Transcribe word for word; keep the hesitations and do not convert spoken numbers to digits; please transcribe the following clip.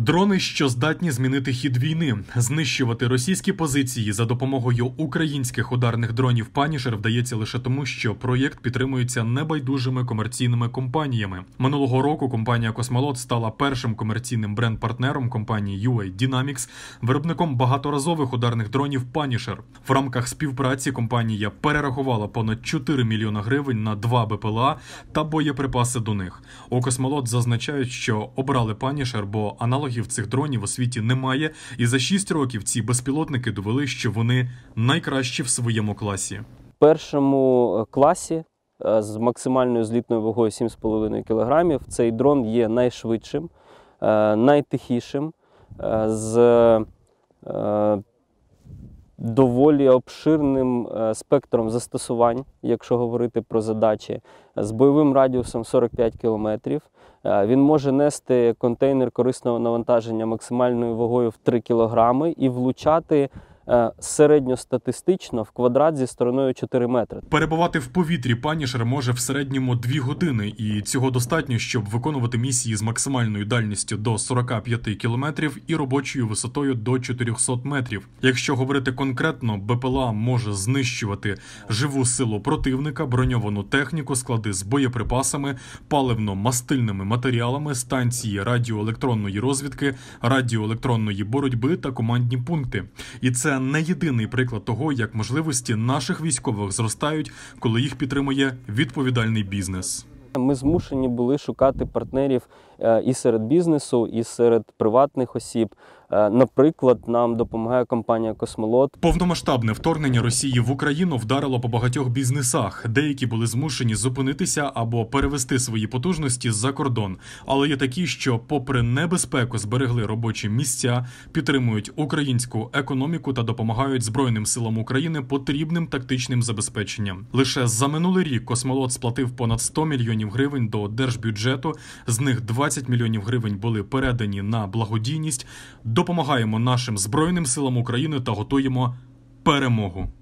Дрони, що здатні змінити хід війни. Знищувати російські позиції за допомогою українських ударних дронів «Панішер» вдається лише тому, що проєкт підтримується небайдужими комерційними компаніями. Минулого року компанія «Космолот» стала першим комерційним бренд-партнером компанії ю ей Dynamics, виробником багаторазових ударних дронів «Панішер». В рамках співпраці компанія перерахувала понад чотири мільйона гривень на два бе пе ел а та боєприпаси до них. У «Космолот» зазначають, що обрали «Панішер», бо аналогів цих дронів у світі немає, і за шість років ці безпілотники довели, що вони найкращі в своєму класі. В першому класі з максимальною злітною вагою сім з половиною кілограмів цей дрон є найшвидшим, найтихішим, з доволі обширним спектром застосувань, якщо говорити про задачі, з бойовим радіусом сорок п'ять кілометрів. Він може нести контейнер корисного навантаження максимальною вагою в три кілограми і влучати середньостатистично в квадрат зі стороною чотири метри. Перебувати в повітрі «Панішер» може в середньому дві години, і цього достатньо, щоб виконувати місії з максимальною дальністю до сорока п'яти кілометрів і робочою висотою до чотирьохсот метрів. Якщо говорити конкретно, бе пе ел а може знищувати живу силу противника, броньовану техніку, склади з боєприпасами, паливно-мастильними матеріалами, станції радіоелектронної розвідки, радіоелектронної боротьби та командні пункти. І це не єдиний приклад того, як можливості наших військових зростають, коли їх підтримує відповідальний бізнес. Ми змушені були шукати партнерів і серед бізнесу, і серед приватних осіб. Наприклад, нам допомагає компанія «Космолот». Повномасштабне вторгнення Росії в Україну вдарило по багатьох бізнесах. Деякі були змушені зупинитися або перевести свої потужності за кордон. Але є такі, що попри небезпеку зберегли робочі місця, підтримують українську економіку та допомагають Збройним силам України потрібним тактичним забезпеченням. Лише за минулий рік «Космолот» сплатив понад сто мільйонів гривень до держбюджету, з них двадцять мільйонів гривень були передані на благодійність. Допомагаємо нашим Збройним силам України та готуємо перемогу.